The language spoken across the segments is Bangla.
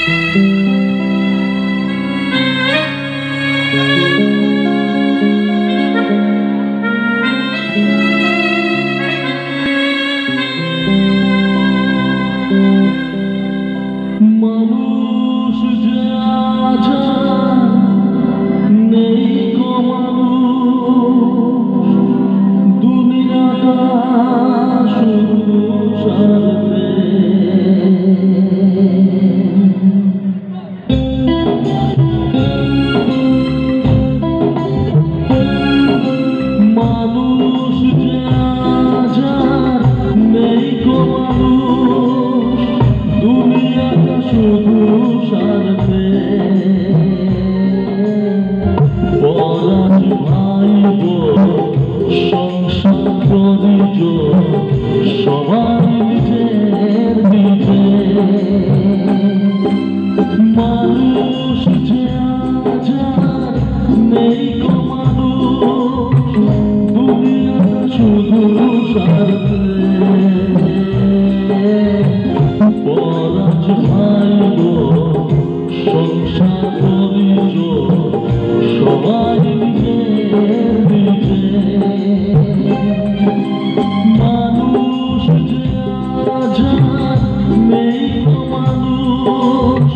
মানুষ যে আজ নেই গো মানুষ, দুনিয়াটা শুধু স্বার্থে। মানুষ যে আজ নেই গো মানুষ, দুনিয়াটা শুধু স্বার্থে। পরাজ ভাইব সংসার করিজ সবাই নিজের নিজে। মানুষ যে আজ নেই গো মানুষ, দুনিয়াটা শুধু স্বার্থে। পরাজ ভাইব সংসার করিজ সবাই নিজের নিজে। মানুষ যে আজ নেই গো মানুষ,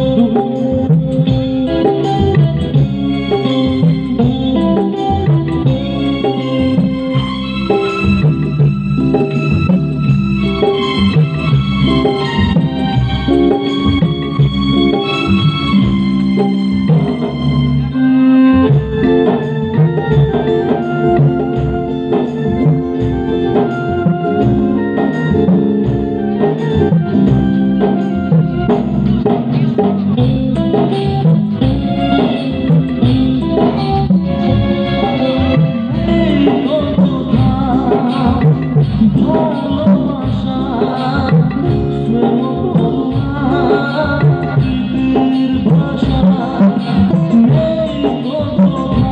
ভালোবাসা স্নেহ করুণা প্রীতির ভাষা নেই গো কোথা।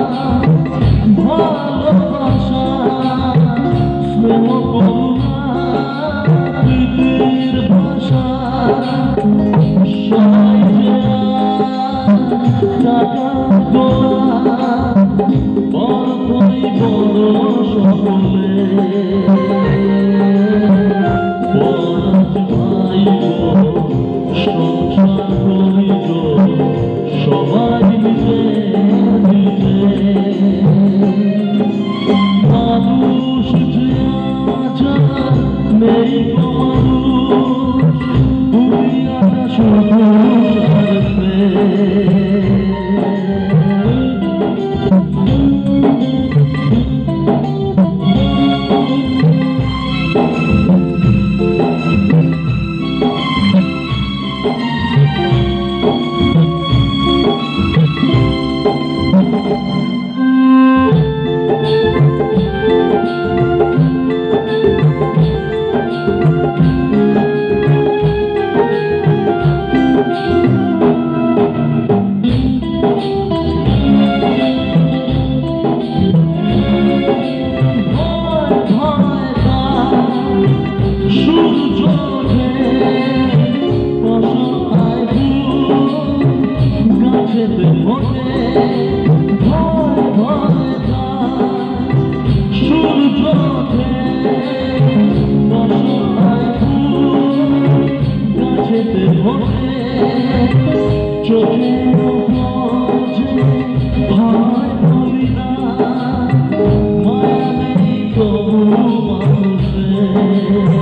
ভালোবাসা স্নেহ করুণা প্রীতির ভাষা। সবাই যে টাকা গোড়া বড়ই বড় সকলে। পরাজ ভাইব সংসার করিজ সবাই নিজের নিজে। মানুষ যে আজ নেই গো মানুষ, দুনিয়াটা শুধু স্বার্থে। সূর্য ওঠে অসহায় ফুল গাছেতে ফোটে, ভয় ভয় যায়। সূর্য ওঠে অসহায় ফুল গাছেতে ফোটে, চোখের বোঝে ভয় করি না, মায়া নেই তবু মানুষের।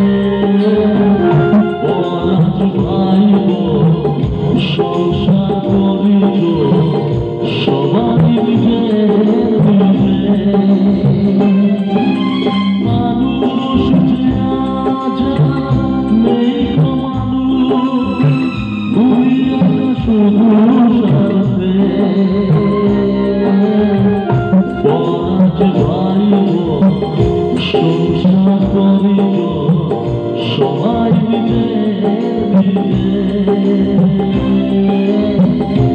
পরাজ ভাইব সংসার করিজ সবাই নিজের নিজে। মানুষ যে আজ নেই গো মানুষ, দুনিয়াটা শুধু স্বার্থে। পরাজ ভাইব সংসার করিজ সবাই নিজের নিজে।